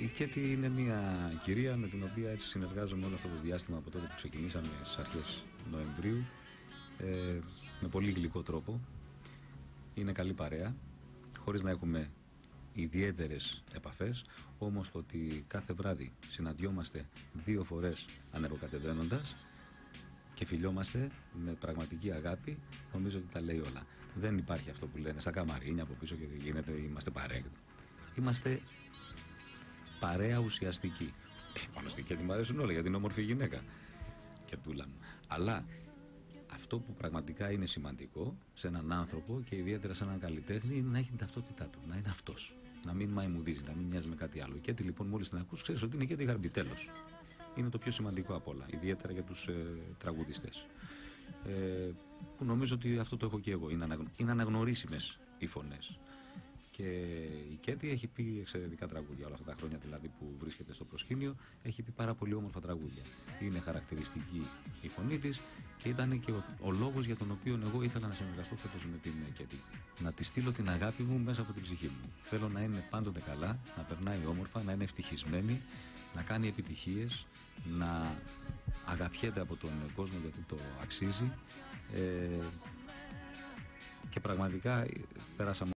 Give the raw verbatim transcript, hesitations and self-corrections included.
η Κέτη είναι μια κυρία με την οποία έτσι συνεργάζομαι όλο αυτό το διάστημα από τότε που ξεκινήσαμε στις αρχές Νοεμβρίου, ε, με πολύ γλυκό τρόπο. Είναι καλή παρέα, χωρίς να έχουμε ιδιαίτερες επαφές, όμως το ότι κάθε βράδυ συναντιόμαστε δύο φορές ανεβοκατεβαίνοντας και φιλιόμαστε με πραγματική αγάπη, νομίζω ότι τα λέει όλα. Δεν υπάρχει αυτό που λένε στα καμαρίνια από πίσω και γίνεται, είμαστε παρέα. Είμαστε παρέα ουσιαστική. Ε, πάνω στην Κέτη μου αρέσουν όλα γιατί είναι όμορφη γυναίκα και τούλα μου. Αλλά αυτό που πραγματικά είναι σημαντικό σε έναν άνθρωπο και ιδιαίτερα σε έναν καλλιτέχνη είναι να έχει την ταυτότητά του, να είναι αυτός. Να μην μαϊμουδίζει, να μην μοιάζει με κάτι άλλο. Η Κέτη λοιπόν, μόλις την ακούς, ξέρεις ότι είναι η Κέτη Γαρμπή, τέλος. Είναι το πιο σημαντικό απ' όλα, ιδιαίτερα για τους ε, τραγουδιστές. Ε, που νομίζω ότι αυτό το έχω και εγώ. Είναι, αναγνω... είναι αναγνωρίσιμες οι φωνές. Και η Κέτη έχει πει εξαιρετικά τραγούδια όλα αυτά τα χρόνια δηλαδή που βρίσκεται στο προσκήνιο. Έχει πει πάρα πολύ όμορφα τραγούδια. Είναι χαρακτηριστική η φωνή της και ήταν και ο, ο λόγος για τον οποίο εγώ ήθελα να συνεργαστώ φέτος με την Κέτη. Να τη στείλω την αγάπη μου μέσα από την ψυχή μου. Θέλω να είναι πάντοτε καλά, να περνάει όμορφα, να είναι ευτυχισμένη, να κάνει επιτυχίες, να αγαπιέται από τον κόσμο γιατί το αξίζει. Ε, και πραγματικά πέρασα